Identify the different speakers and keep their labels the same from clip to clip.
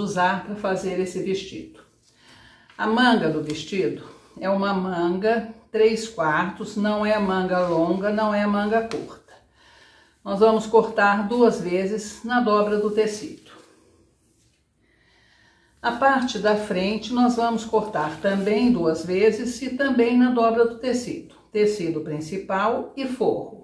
Speaker 1: usar para fazer esse vestido. A manga do vestido é uma manga 3/4, não é manga longa, não é manga curta. Nós vamos cortar 2 vezes na dobra do tecido. A parte da frente nós vamos cortar também 2 vezes e também na dobra do tecido. Tecido principal e forro.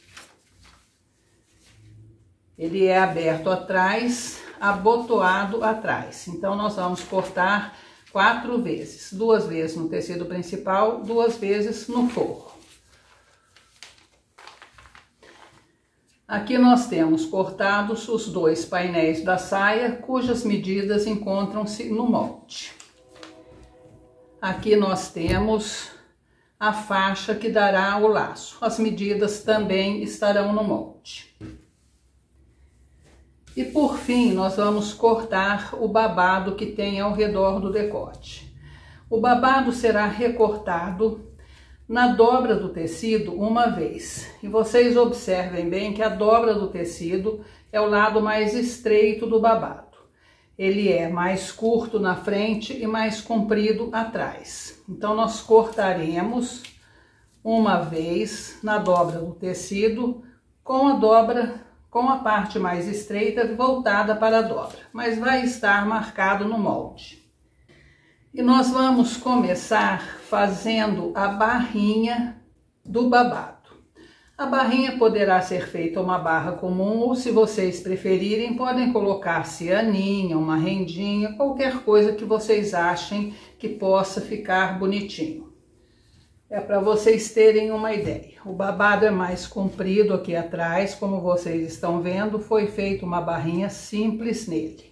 Speaker 1: Ele é aberto atrás, abotoado atrás. Então, nós vamos cortar 4 vezes. 2 vezes no tecido principal, 2 vezes no forro. Aqui nós temos cortados os 2 painéis da saia, cujas medidas encontram-se no molde. Aqui nós temos a faixa que dará o laço. As medidas também estarão no molde. E por fim, nós vamos cortar o babado que tem ao redor do decote. O babado será recortado na dobra do tecido uma vez. E vocês observem bem que a dobra do tecido é o lado mais estreito do babado. Ele é mais curto na frente e mais comprido atrás. Então, nós cortaremos uma vez na dobra do tecido com a parte mais estreita voltada para a dobra, mas vai estar marcado no molde. E nós vamos começar fazendo a barrinha do babado. A barrinha poderá ser feita uma barra comum ou, se vocês preferirem, podem colocar cianinha, uma rendinha, qualquer coisa que vocês achem que possa ficar bonitinho. É para vocês terem uma ideia. O babado é mais comprido aqui atrás, como vocês estão vendo, foi feita uma barrinha simples nele.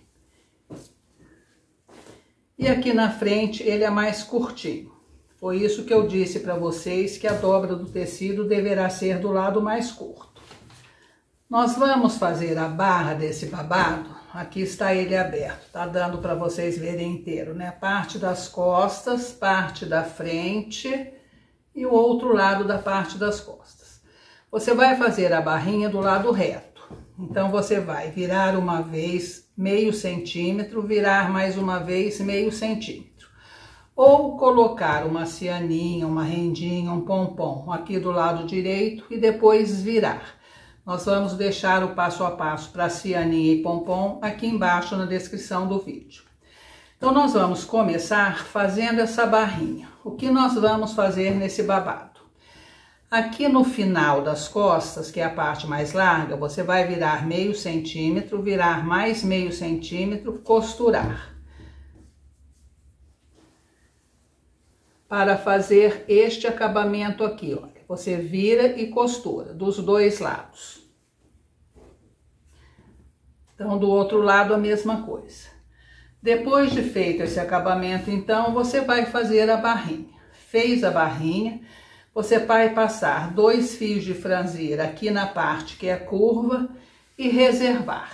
Speaker 1: E aqui na frente ele é mais curtinho. Foi isso que eu disse para vocês, que a dobra do tecido deverá ser do lado mais curto. Nós vamos fazer a barra desse babado. Aqui está ele aberto, tá dando para vocês verem inteiro, né? Parte das costas, parte da frente e o outro lado da parte das costas. Você vai fazer a barrinha do lado reto. Então, você vai virar uma vez meio centímetro, virar mais uma vez meio centímetro. Ou colocar uma cianinha, uma rendinha, um pompom aqui do lado direito e depois virar. Nós vamos deixar o passo a passo para cianinha e pompom aqui embaixo na descrição do vídeo. Então, nós vamos começar fazendo essa barrinha. O que nós vamos fazer nesse babado? Aqui no final das costas, que é a parte mais larga, você vai virar meio centímetro, virar mais meio centímetro, costurar. Para fazer este acabamento aqui, olha, você vira e costura dos 2 lados. Então, do outro lado a mesma coisa. Depois de feito esse acabamento, então, você vai fazer a barrinha. Fez a barrinha, você vai passar 2 fios de franzir aqui na parte que é curva e reservar.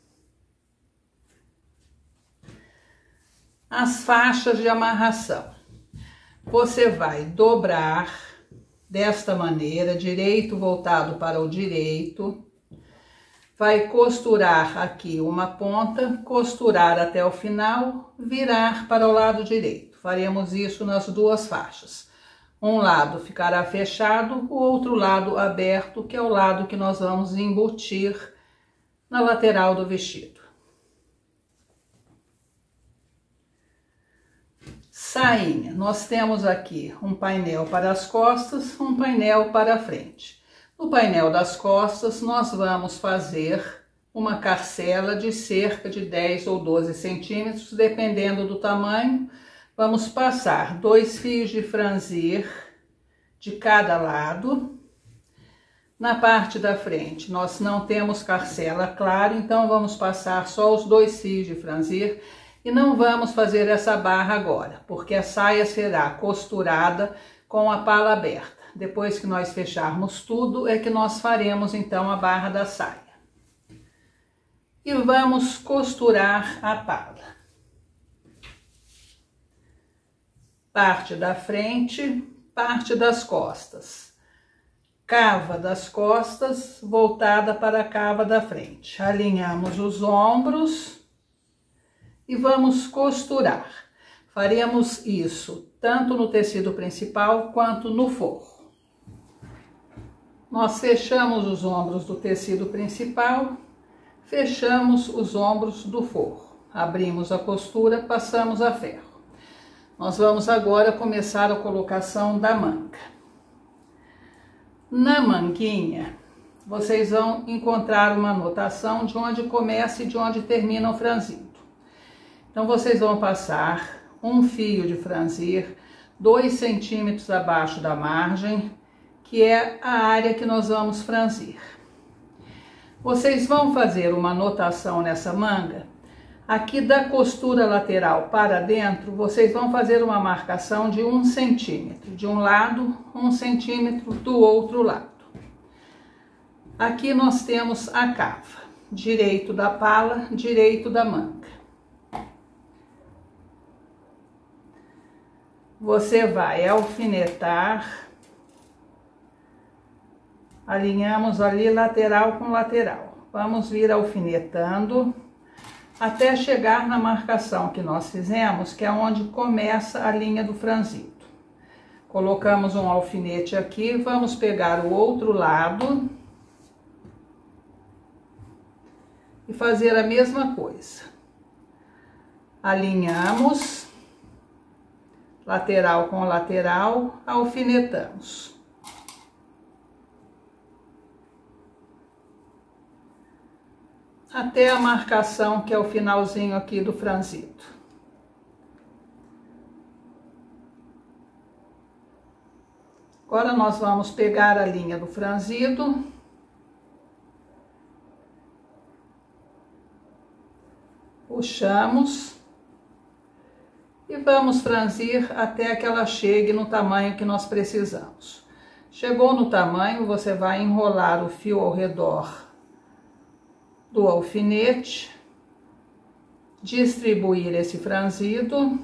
Speaker 1: As faixas de amarração. Você vai dobrar desta maneira, direito voltado para o direito. Vai costurar aqui uma ponta, costurar até o final, virar para o lado direito. Faremos isso nas 2 faixas. Um lado ficará fechado, o outro lado aberto, que é o lado que nós vamos embutir na lateral do vestido. Sainha, nós temos aqui um painel para as costas, um painel para a frente. No painel das costas, nós vamos fazer uma carcela de cerca de 10 ou 12 centímetros, dependendo do tamanho. Vamos passar 2 fios de franzir de cada lado. Na parte da frente, nós não temos carcela, claro, então vamos passar só os 2 fios de franzir. E não vamos fazer essa barra agora, porque a saia será costurada com a pala aberta. Depois que nós fecharmos tudo, é que nós faremos então a barra da saia. E vamos costurar a pala. Parte da frente, parte das costas. Cava das costas voltada para a cava da frente. Alinhamos os ombros e vamos costurar. Faremos isso tanto no tecido principal quanto no forro. Nós fechamos os ombros do tecido principal, fechamos os ombros do forro. Abrimos a costura, passamos a ferro. Nós vamos agora começar a colocação da manga. Na manguinha, vocês vão encontrar uma anotação de onde começa e de onde termina o franzido. Então, vocês vão passar um fio de franzir 2 centímetros abaixo da margem, que é a área que nós vamos franzir. Vocês vão fazer uma anotação nessa manga. Aqui da costura lateral para dentro, vocês vão fazer uma marcação de 1 centímetro. De um lado, 1 centímetro do outro lado. Aqui nós temos a cava. Direito da pala, direito da manga. Você vai alfinetar, alinhamos ali lateral com lateral. Vamos vir alfinetando até chegar na marcação que nós fizemos, que é onde começa a linha do franzido. Colocamos um alfinete aqui, vamos pegar o outro lado e fazer a mesma coisa. Alinhamos lateral com lateral, alfinetamos. Até a marcação, que é o finalzinho aqui do franzido. Agora nós vamos pegar a linha do franzido. Puxamos. E vamos franzir até que ela chegue no tamanho que nós precisamos. Chegou no tamanho, você vai enrolar o fio ao redor do alfinete, distribuir esse franzido,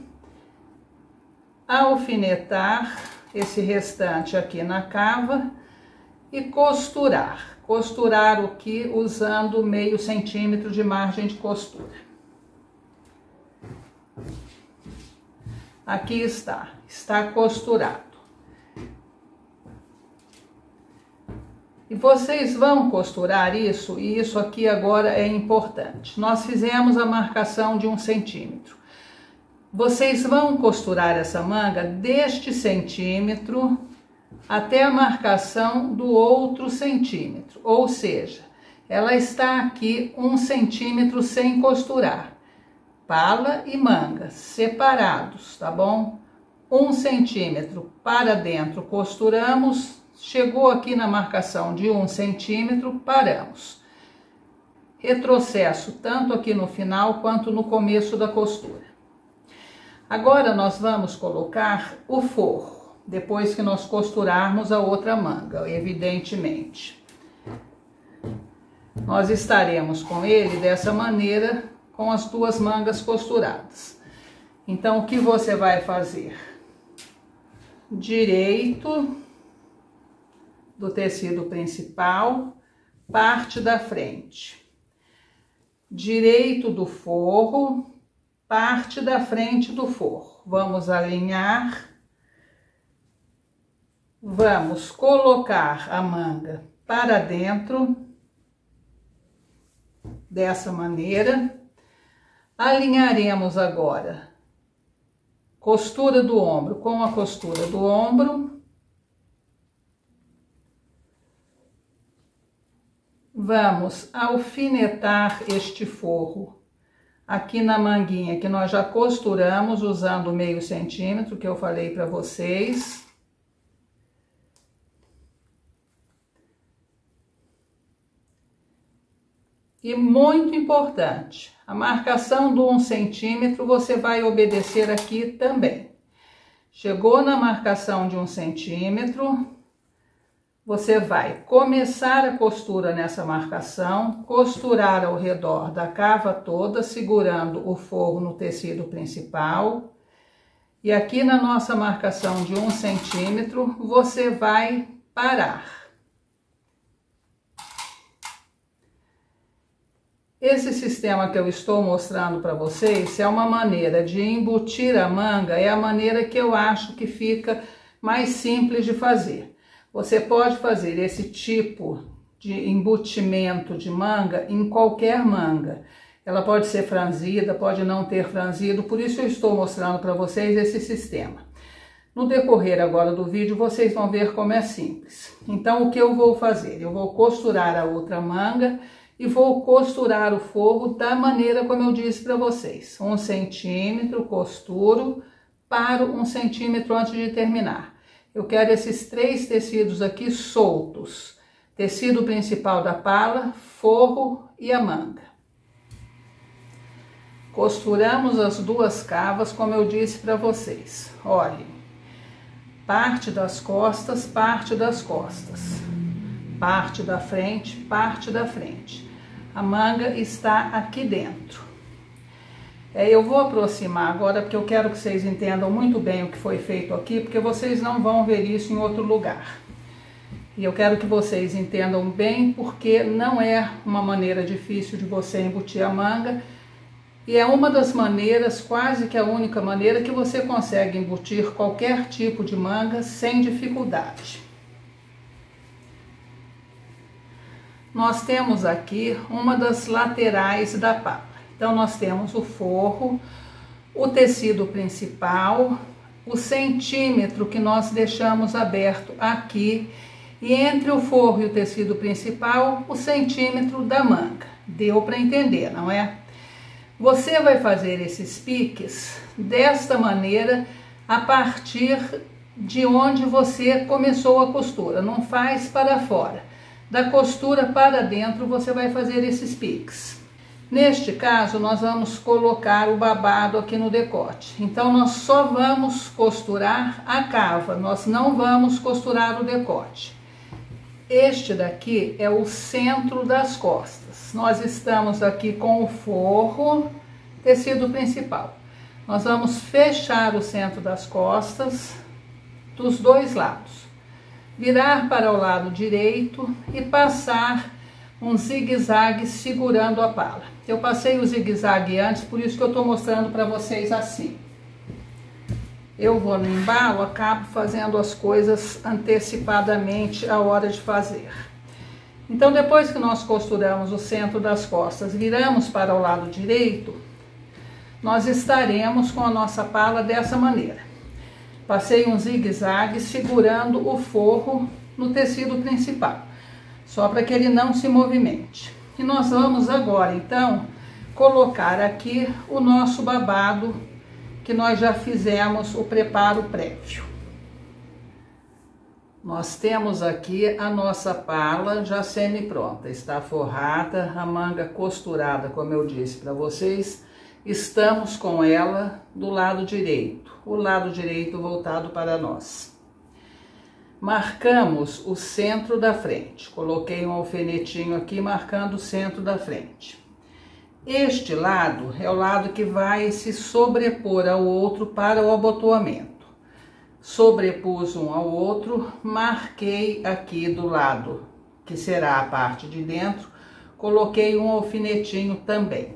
Speaker 1: alfinetar esse restante aqui na cava e costurar. Costurar o que usando meio centímetro de margem de costura. Aqui está costurado. E vocês vão costurar isso, e isso aqui agora é importante. Nós fizemos a marcação de 1 centímetro. Vocês vão costurar essa manga deste centímetro até a marcação do outro centímetro. Ou seja, ela está aqui 1 centímetro sem costurar. Pala e manga separados, tá bom? 1 centímetro para dentro, costuramos. Chegou aqui na marcação de 1 centímetro, paramos. Retrocesso tanto aqui no final quanto no começo da costura. Agora nós vamos colocar o forro, depois que nós costurarmos a outra manga, evidentemente. Nós estaremos com ele dessa maneira, com as 2 mangas costuradas. Então, o que você vai fazer? Direito do tecido principal, parte da frente. Direito do forro, parte da frente do forro. Vamos alinhar. Vamos colocar a manga para dentro, dessa maneira. Alinharemos agora costura do ombro com a costura do ombro. Vamos alfinetar este forro aqui na manguinha que nós já costuramos usando meio centímetro que eu falei para vocês. E muito importante, a marcação do 1 centímetro você vai obedecer aqui também. Chegou na marcação de 1 centímetro, você vai começar a costura nessa marcação, costurar ao redor da cava toda, segurando o forro no tecido principal. E aqui na nossa marcação de 1 centímetro, você vai parar. Esse sistema que eu estou mostrando para vocês é uma maneira de embutir a manga, é a maneira que eu acho que fica mais simples de fazer. Você pode fazer esse tipo de embutimento de manga em qualquer manga. Ela pode ser franzida, pode não ter franzido, por isso eu estou mostrando para vocês esse sistema. No decorrer agora do vídeo, vocês vão ver como é simples. Então, o que eu vou fazer? Eu vou costurar a outra manga e vou costurar o forro da maneira como eu disse para vocês. 1 centímetro, costuro, paro 1 centímetro antes de terminar. Eu quero esses 3 tecidos aqui soltos. Tecido principal da pala, forro e a manga. Costuramos as 2 cavas, como eu disse para vocês. Olhem, parte das costas, parte das costas. Parte da frente, parte da frente. A manga está aqui dentro. Eu vou aproximar agora, porque eu quero que vocês entendam muito bem o que foi feito aqui, porque vocês não vão ver isso em outro lugar. E eu quero que vocês entendam bem, porque não é uma maneira difícil de você embutir a manga, e é uma das maneiras, quase que a única maneira, que você consegue embutir qualquer tipo de manga sem dificuldade. Nós temos aqui uma das laterais da pala. Então, nós temos o forro, o tecido principal, o centímetro que nós deixamos aberto aqui, e entre o forro e o tecido principal, o centímetro da manga. Deu para entender, não é? Você vai fazer esses piques desta maneira a partir de onde você começou a costura. Não faz para fora. Da costura para dentro você vai fazer esses piques. Neste caso, nós vamos colocar o babado aqui no decote. Então, nós só vamos costurar a cava, nós não vamos costurar o decote. Este daqui é o centro das costas. Nós estamos aqui com o forro, tecido principal. Nós vamos fechar o centro das costas dos 2 lados. Virar para o lado direito e passar um zigue-zague segurando a pala. Eu passei o zigue-zague antes, por isso que eu estou mostrando para vocês assim. Eu vou no embalo, acabo fazendo as coisas antecipadamente a hora de fazer. Então, depois que nós costuramos o centro das costas, viramos para o lado direito, nós estaremos com a nossa pala dessa maneira. Passei um zigue-zague segurando o forro no tecido principal, só para que ele não se movimente. E nós vamos agora, então, colocar aqui o nosso babado, que nós já fizemos o preparo prévio. Nós temos aqui a nossa pala já semi-pronta, está forrada, a manga costurada, como eu disse para vocês. Estamos com ela do lado direito, o lado direito voltado para nós. Marcamos o centro da frente, coloquei um alfinetinho aqui marcando o centro da frente. Este lado é o lado que vai se sobrepor ao outro para o abotoamento. Sobrepus um ao outro, marquei aqui do lado, que será a parte de dentro, coloquei um alfinetinho também.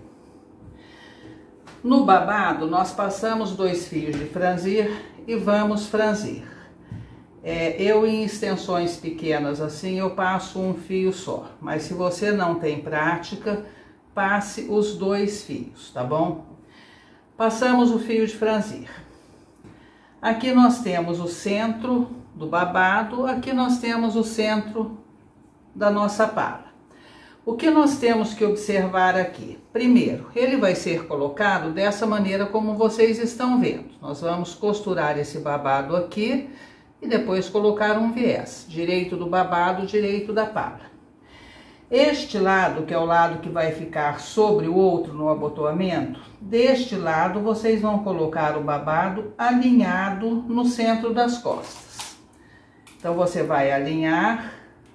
Speaker 1: No babado, nós passamos 2 fios de franzir e vamos franzir. Eu, em extensões pequenas assim, eu passo um fio só. Mas se você não tem prática, passe os 2 fios, tá bom? Passamos o fio de franzir. Aqui nós temos o centro do babado, aqui nós temos o centro da nossa pala. O que nós temos que observar aqui? Primeiro, ele vai ser colocado dessa maneira como vocês estão vendo. Nós vamos costurar esse babado aqui e depois colocar um viés, direito do babado, direito da pala. Este lado, que é o lado que vai ficar sobre o outro no abotoamento, deste lado vocês vão colocar o babado alinhado no centro das costas. Então, você vai alinhar,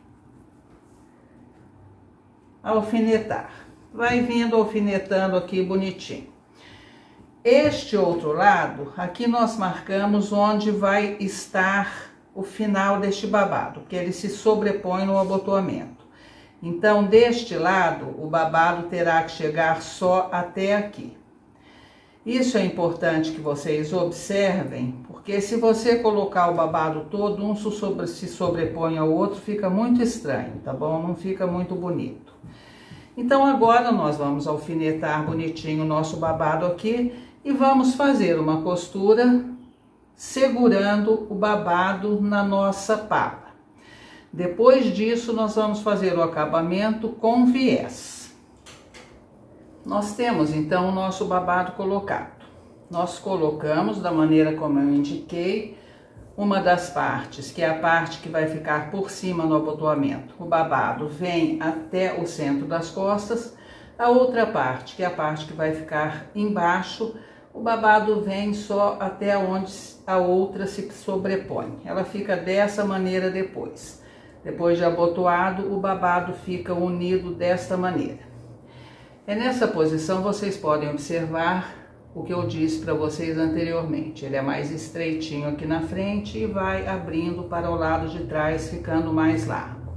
Speaker 1: alfinetar. Vai vindo alfinetando aqui bonitinho. Este outro lado, aqui nós marcamos onde vai estar o final deste babado, que ele se sobrepõe no abotoamento. Então, deste lado, o babado terá que chegar só até aqui. Isso é importante que vocês observem, porque se você colocar o babado todo, um se sobrepõe ao outro, fica muito estranho, tá bom? Não fica muito bonito. Então, agora nós vamos alfinetar bonitinho o nosso babado aqui e vamos fazer uma costura segurando o babado na nossa pala. Depois disso, nós vamos fazer o acabamento com viés. Nós temos, então, o nosso babado colocado. Nós colocamos da maneira como eu indiquei, uma das partes, que é a parte que vai ficar por cima no abotoamento. O babado vem até o centro das costas. A outra parte, que é a parte que vai ficar embaixo, o babado vem só até onde a outra se sobrepõe. Ela fica dessa maneira depois. Depois de abotoado, o babado fica unido desta maneira. É nessa posição vocês podem observar o que eu disse para vocês anteriormente. Ele é mais estreitinho aqui na frente e vai abrindo para o lado de trás, ficando mais largo.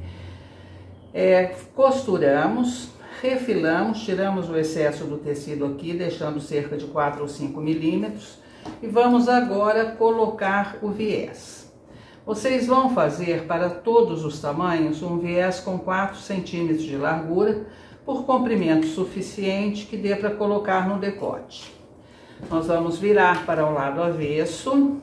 Speaker 1: Costuramos, refilamos, tiramos o excesso do tecido aqui, deixando cerca de 4 ou 5 milímetros. E vamos agora colocar o viés. Vocês vão fazer para todos os tamanhos um viés com 4 centímetros de largura, por comprimento suficiente que dê para colocar no decote. Nós vamos virar para o lado avesso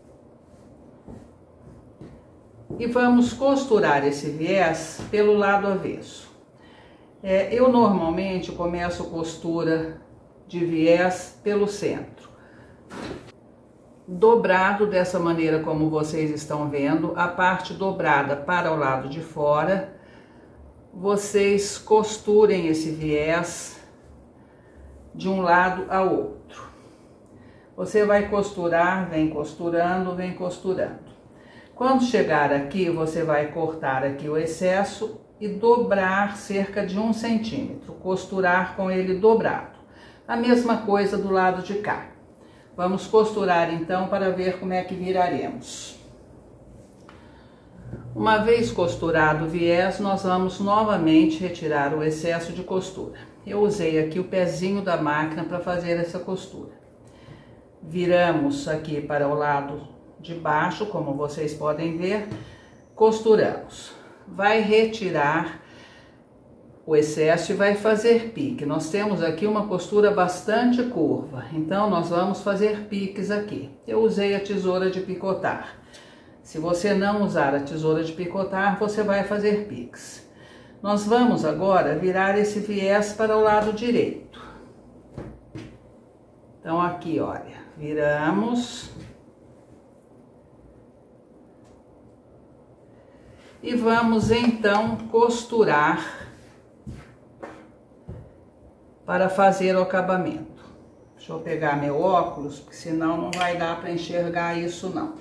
Speaker 1: e vamos costurar esse viés pelo lado avesso. Eu normalmente começo costura de viés pelo centro, dobrado dessa maneira como vocês estão vendo, a parte dobrada para o lado de fora. Vocês costurem esse viés de um lado ao outro. Você vai costurar, vem costurando, vem costurando. Quando chegar aqui, você vai cortar aqui o excesso e dobrar cerca de 1 centímetro, costurar com ele dobrado. A mesma coisa do lado de cá. Vamos costurar então para ver como é que viraremos. Uma vez costurado o viés, nós vamos novamente retirar o excesso de costura. Eu usei aqui o pezinho da máquina para fazer essa costura. Viramos aqui para o lado de baixo, como vocês podem ver, costuramos. Vai retirar o excesso e vai fazer pique. Nós temos aqui uma costura bastante curva, então nós vamos fazer piques aqui. Eu usei a tesoura de picotar. Se você não usar a tesoura de picotar, você vai fazer piques. Nós vamos agora virar esse viés para o lado direito. Então, aqui, olha, viramos. E vamos, então, costurar para fazer o acabamento. Deixa eu pegar meu óculos, porque senão não vai dar para enxergar isso, não.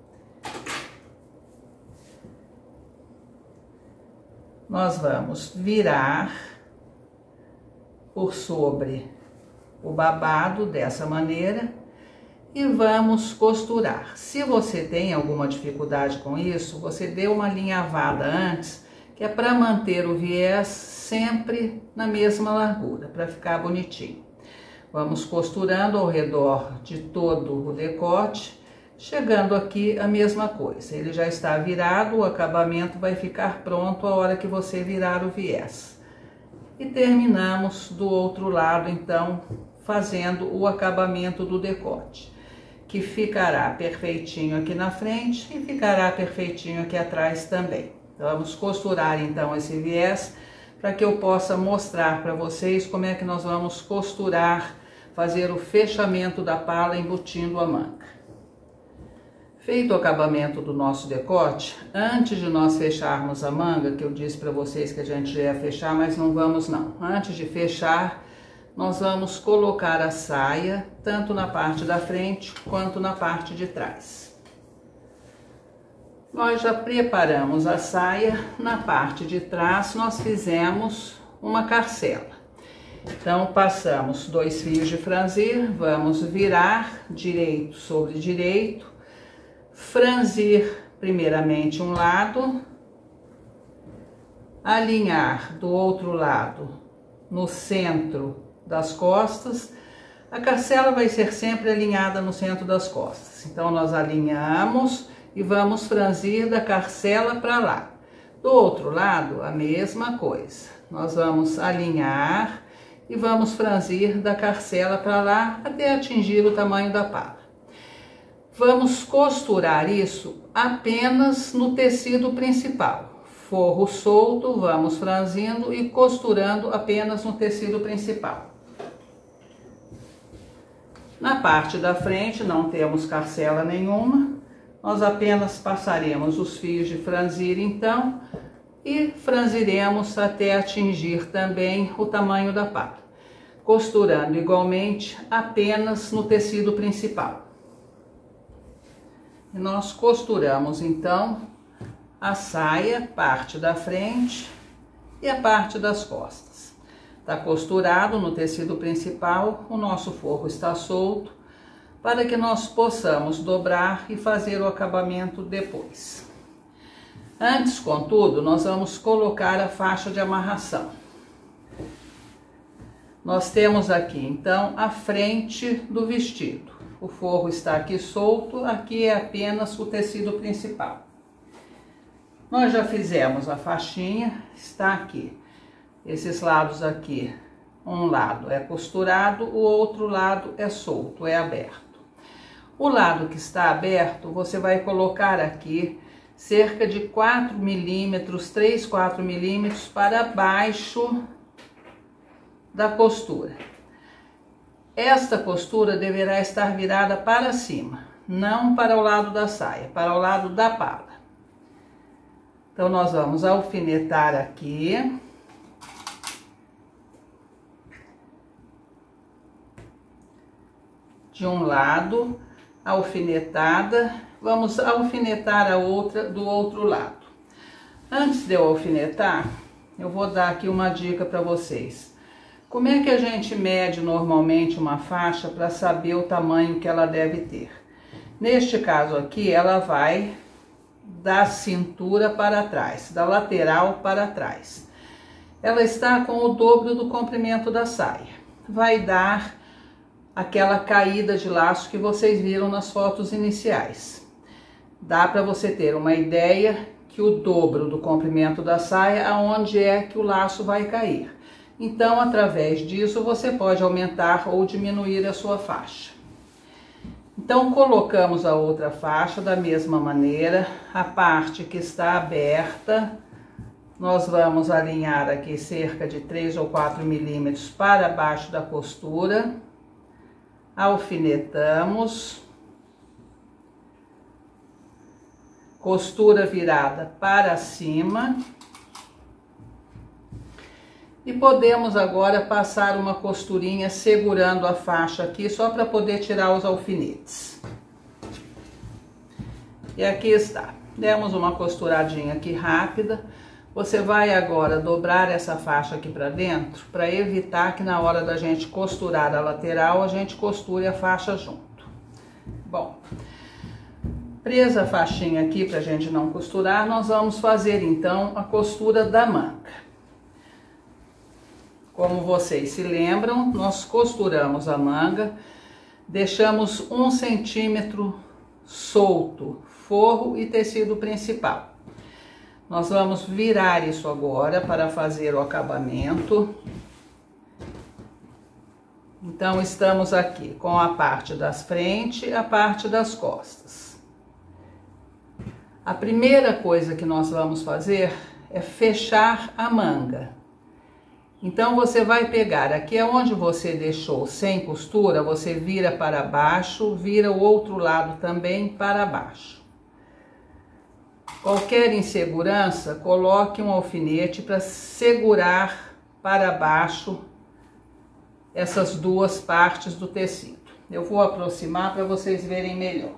Speaker 1: Nós vamos virar por sobre o babado dessa maneira e vamos costurar. Se você tem alguma dificuldade com isso, você dê uma alinhavada antes, que é para manter o viés sempre na mesma largura, para ficar bonitinho. Vamos costurando ao redor de todo o decote, chegando aqui a mesma coisa. Ele já está virado, o acabamento vai ficar pronto a hora que você virar o viés. E terminamos do outro lado, então, fazendo o acabamento do decote, que ficará perfeitinho aqui na frente e ficará perfeitinho aqui atrás também. Vamos costurar então esse viés para que eu possa mostrar para vocês como é que nós vamos costurar, fazer o fechamento da pala embutindo a manga. Feito o acabamento do nosso decote, antes de nós fecharmos a manga, que eu disse para vocês que a gente já ia fechar, mas não vamos não. Antes de fechar, nós vamos colocar a saia, tanto na parte da frente quanto na parte de trás. Nós já preparamos a saia, na parte de trás nós fizemos uma carcela. Então, passamos 2 fios de franzir, vamos virar direito sobre direito, franzir primeiramente um lado, alinhar do outro lado no centro das costas, a carcela vai ser sempre alinhada no centro das costas. Então, nós alinhamos e vamos franzir da carcela para lá. Do outro lado, a mesma coisa. Nós vamos alinhar e vamos franzir da carcela para lá até atingir o tamanho da pala. Vamos costurar isso apenas no tecido principal. Forro solto, vamos franzindo e costurando apenas no tecido principal. Na parte da frente não temos carcela nenhuma, nós apenas passaremos os fios de franzir então e franziremos até atingir também o tamanho da pala, costurando igualmente apenas no tecido principal. E nós costuramos então a saia, parte da frente e a parte das costas. Está costurado no tecido principal, o nosso forro está solto, para que nós possamos dobrar e fazer o acabamento depois. Antes, contudo, nós vamos colocar a faixa de amarração. Nós temos aqui, então, a frente do vestido. O forro está aqui solto, aqui é apenas o tecido principal. Nós já fizemos a faixinha, está aqui. Esses lados aqui, um lado é costurado, o outro lado é solto, é aberto. O lado que está aberto, você vai colocar aqui cerca de 4 milímetros, 3, 4 milímetros para baixo da costura. Esta costura deverá estar virada para cima, não para o lado da saia, para o lado da pala. Então, nós vamos alfinetar aqui. De um lado, alfinetada, vamos alfinetar a outra do outro lado. Antes de eu alfinetar, eu vou dar aqui uma dica para vocês. Como é que a gente mede normalmente uma faixa para saber o tamanho que ela deve ter? Neste caso aqui, ela vai da cintura para trás, da lateral para trás. Ela está com o dobro do comprimento da saia. Vai dar aquela caída de laço que vocês viram nas fotos iniciais. Dá para você ter uma ideia que o dobro do comprimento da saia, aonde é que o laço vai cair. Então, através disso, você pode aumentar ou diminuir a sua faixa. Então, colocamos a outra faixa da mesma maneira, a parte que está aberta, nós vamos alinhar aqui cerca de 3 ou 4 milímetros para baixo da costura. Alfinetamos, costura virada para cima e podemos agora passar uma costurinha segurando a faixa aqui só para poder tirar os alfinetes. E aqui está, demos uma costuradinha aqui rápida. Você vai agora dobrar essa faixa aqui para dentro, para evitar que na hora da gente costurar a lateral, a gente costure a faixa junto. Bom, presa a faixinha aqui pra gente não costurar, nós vamos fazer então a costura da manga. Como vocês se lembram, nós costuramos a manga, deixamos 1 centímetro solto, forro e tecido principal. Nós vamos virar isso agora para fazer o acabamento. Então, estamos aqui com a parte das frente e a parte das costas. A primeira coisa que nós vamos fazer é fechar a manga. Então, você vai pegar aqui onde você deixou sem costura, você vira para baixo, vira o outro lado também para baixo. Qualquer insegurança, coloque um alfinete para segurar para baixo essas duas partes do tecido. Eu vou aproximar para vocês verem melhor.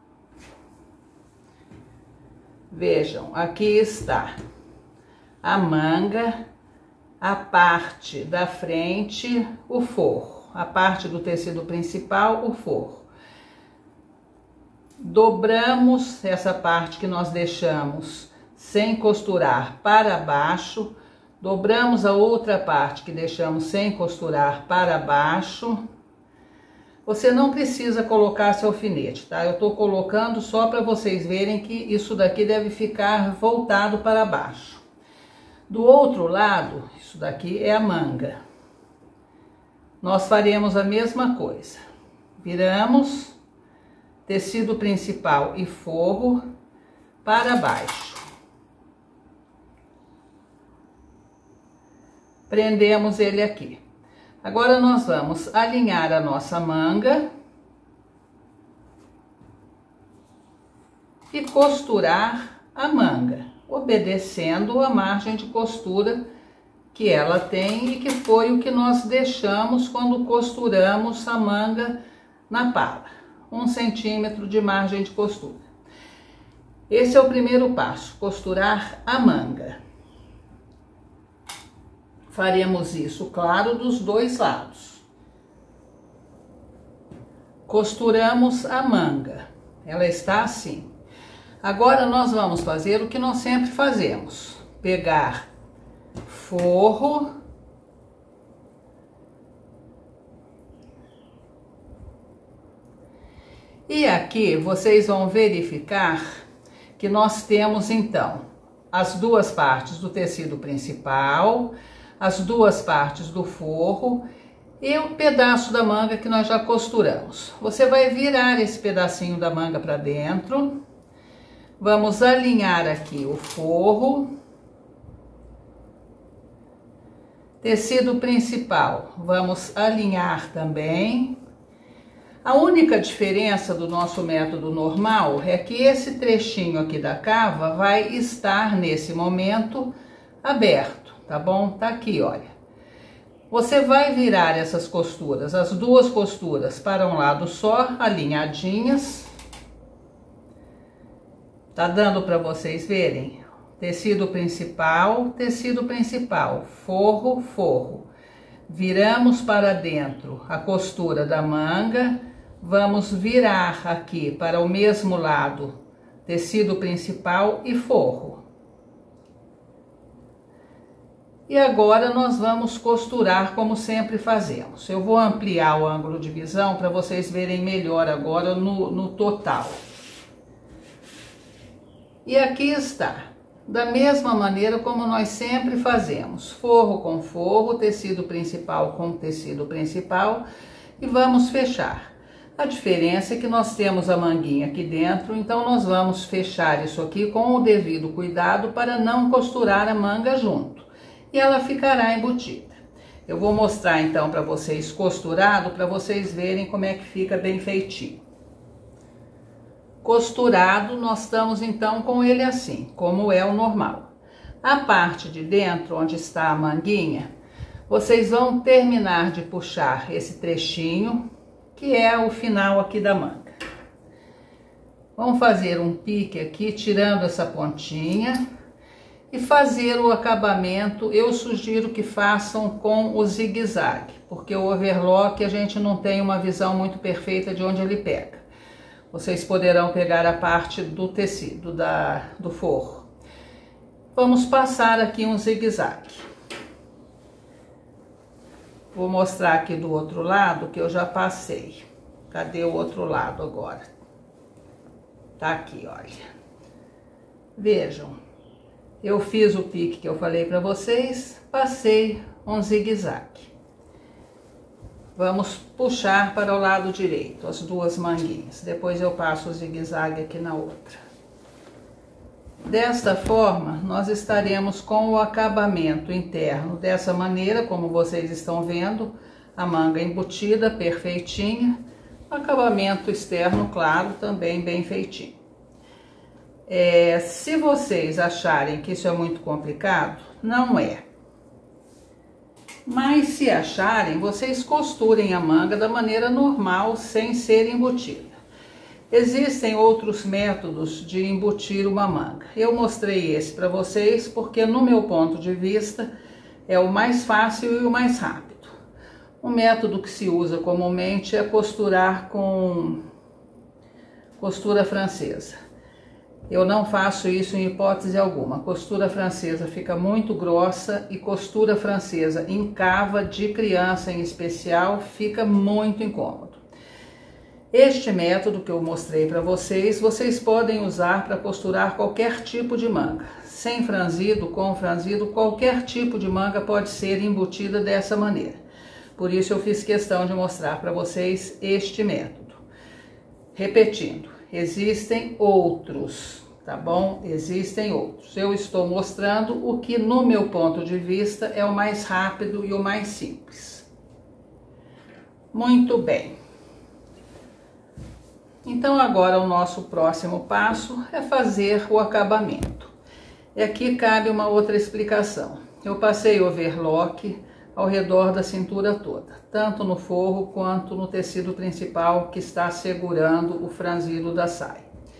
Speaker 1: Vejam, aqui está a manga, a parte da frente, o forro, a parte do tecido principal, o forro. Dobramos essa parte que nós deixamos sem costurar para baixo, dobramos a outra parte que deixamos sem costurar para baixo. Você não precisa colocar seu alfinete, tá? Eu tô colocando só para vocês verem que isso daqui deve ficar voltado para baixo. Do outro lado, isso daqui é a manga. Nós faremos a mesma coisa. Viramos tecido principal e forro para baixo. Prendemos ele aqui. Agora nós vamos alinhar a nossa manga e costurar a manga, obedecendo a margem de costura que ela tem e que foi o que nós deixamos quando costuramos a manga na pala, 1 centímetro de margem de costura. Esse é o primeiro passo, costurar a manga. Faremos isso, claro, dos dois lados. Costuramos a manga, ela está assim. Agora nós vamos fazer o que nós sempre fazemos, pegar forro e aqui vocês vão verificar que nós temos então as duas partes do tecido principal, as duas partes do forro e o pedaço da manga que nós já costuramos. Você vai virar esse pedacinho da manga para dentro, vamos alinhar aqui o forro, tecido principal, vamos alinhar também. A única diferença do nosso método normal é que esse trechinho aqui da cava vai estar nesse momento aberto. Tá bom? Tá aqui, olha. Você vai virar essas costuras, as duas costuras para um lado só, alinhadinhas. Tá dando para vocês verem? Tecido principal, forro, forro. Viramos para dentro a costura da manga, vamos virar aqui para o mesmo lado, tecido principal e forro. E agora nós vamos costurar como sempre fazemos. Eu vou ampliar o ângulo de visão para vocês verem melhor agora no total. E aqui está, da mesma maneira como nós sempre fazemos. Forro com forro, tecido principal com tecido principal e vamos fechar. A diferença é que nós temos a manguinha aqui dentro, então nós vamos fechar isso aqui com o devido cuidado para não costurar a manga junto. E ela ficará embutida. Eu vou mostrar então para vocês costurado, para vocês verem como é que fica bem feitinho. Costurado, nós estamos então com ele assim, como é o normal. A parte de dentro, onde está a manguinha, vocês vão terminar de puxar esse trechinho, que é o final aqui da manga. Vamos fazer um pique aqui, tirando essa pontinha. E fazer o acabamento, eu sugiro que façam com o zigue-zague, porque o overlock a gente não tem uma visão muito perfeita de onde ele pega. Vocês poderão pegar a parte do tecido, do forro. Vamos passar aqui um zigue-zague. Vou mostrar aqui do outro lado que eu já passei. Cadê o outro lado agora? Tá aqui, olha. Vejam. Eu fiz o pique que eu falei para vocês, passei um zigue-zague. Vamos puxar para o lado direito, as duas manguinhas. Depois eu passo o zigue-zague aqui na outra. Desta forma, nós estaremos com o acabamento interno dessa maneira, como vocês estão vendo, a manga embutida, perfeitinha. O acabamento externo, claro, também bem feitinho. Se vocês acharem que isso é muito complicado, não é. Mas se acharem, vocês costurem a manga da maneira normal, sem ser embutida. Existem outros métodos de embutir uma manga. Eu mostrei esse para vocês porque, no meu ponto de vista, é o mais fácil e o mais rápido. O método que se usa comumente é costurar com costura francesa. Eu não faço isso em hipótese alguma. Costura francesa fica muito grossa e costura francesa em cava de criança em especial fica muito incômodo. Este método que eu mostrei para vocês, vocês podem usar para costurar qualquer tipo de manga. Sem franzido, com franzido, qualquer tipo de manga pode ser embutida dessa maneira. Por isso eu fiz questão de mostrar para vocês este método. Repetindo, existem outros, tá bom? Existem outros. Eu estou mostrando o que, no meu ponto de vista, é o mais rápido e o mais simples. Muito bem. Então agora o nosso próximo passo é fazer o acabamento. E aqui cabe uma outra explicação. Eu passei overlock ao redor da cintura toda, tanto no forro quanto no tecido principal que está segurando o franzido da saia.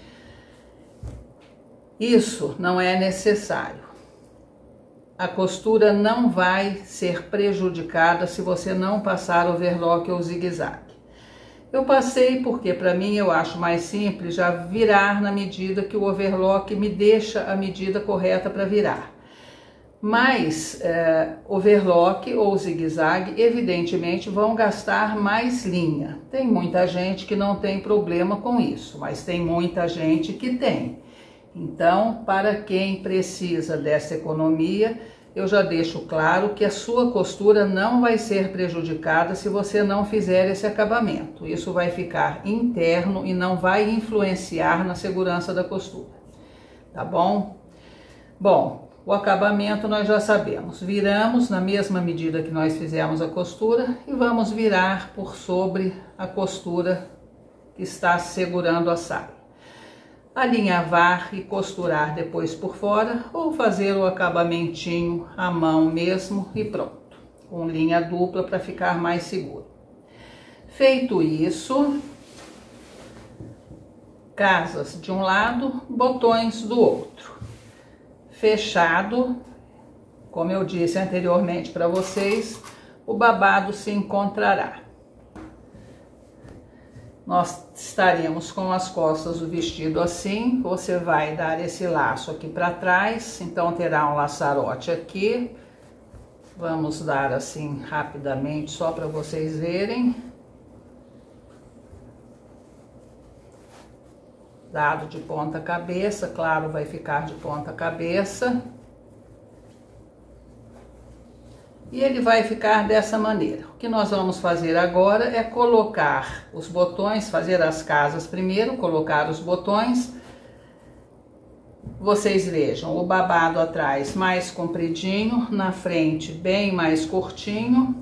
Speaker 1: Isso não é necessário. A costura não vai ser prejudicada se você não passar overlock ou zigue-zague. Eu passei porque para mim eu acho mais simples já virar na medida que o overlock me deixa a medida correta para virar. Mas overlock ou zigue-zague evidentemente vão gastar mais linha. Tem muita gente que não tem problema com isso, mas tem muita gente que tem. Então, para quem precisa dessa economia, eu já deixo claro que a sua costura não vai ser prejudicada se você não fizer esse acabamento. Isso vai ficar interno e não vai influenciar na segurança da costura, tá bom? Bom, o acabamento nós já sabemos. Viramos na mesma medida que nós fizemos a costura e vamos virar por sobre a costura que está segurando a saia. Alinhavar e costurar depois por fora ou fazer o acabamentinho à mão mesmo e pronto, com linha dupla para ficar mais seguro. Feito isso, casas de um lado, botões do outro. Fechado, como eu disse anteriormente para vocês, o babado se encontrará. Nós estaríamos com as costas do vestido assim, você vai dar esse laço aqui para trás, então terá um laçarote aqui. Vamos dar assim rapidamente, só para vocês verem. Dado de ponta cabeça, claro, vai ficar de ponta cabeça. E ele vai ficar dessa maneira. O que nós vamos fazer agora é colocar os botões, fazer as casas primeiro, colocar os botões. Vocês vejam, o babado atrás mais compridinho, na frente bem mais curtinho.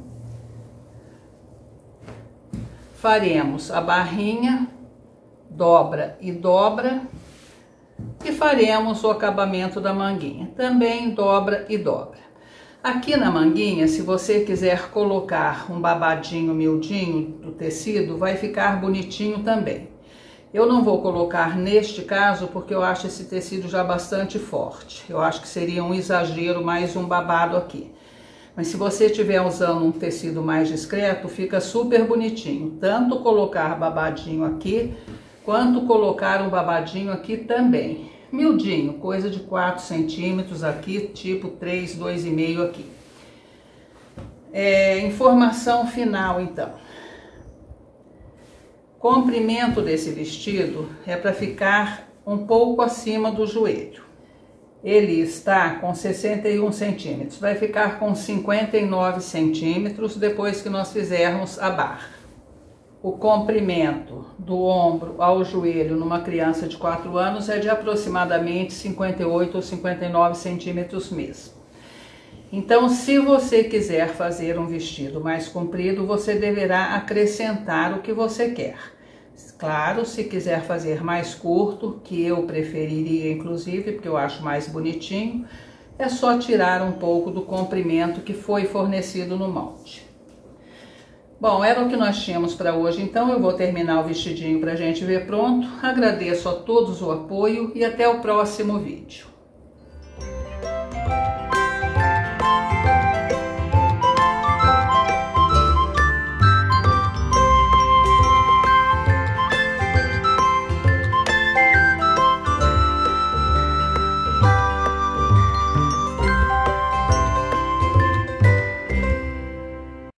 Speaker 1: Faremos a barrinha, dobra e dobra. E faremos o acabamento da manguinha, também dobra e dobra. Aqui na manguinha, se você quiser colocar um babadinho miudinho do tecido, vai ficar bonitinho também. Eu não vou colocar neste caso porque eu acho esse tecido já bastante forte. Eu acho que seria um exagero mais um babado aqui. Mas se você estiver usando um tecido mais discreto, fica super bonitinho. Tanto colocar babadinho aqui, quanto colocar um babadinho aqui também. Miudinho, coisa de 4 centímetros aqui, tipo 3, 2,5 aqui. Informação final, então. Comprimento desse vestido é para ficar um pouco acima do joelho. Ele está com 61 centímetros, vai ficar com 59 centímetros depois que nós fizermos a barra. O comprimento do ombro ao joelho numa criança de 4 anos é de aproximadamente 58 ou 59 centímetros mesmo. Então, se você quiser fazer um vestido mais comprido, você deverá acrescentar o que você quer. Claro, se quiser fazer mais curto, que eu preferiria inclusive, porque eu acho mais bonitinho, é só tirar um pouco do comprimento que foi fornecido no molde. Bom, era o que nós tínhamos para hoje, então eu vou terminar o vestidinho para a gente ver pronto. Agradeço a todos o apoio e até o próximo vídeo.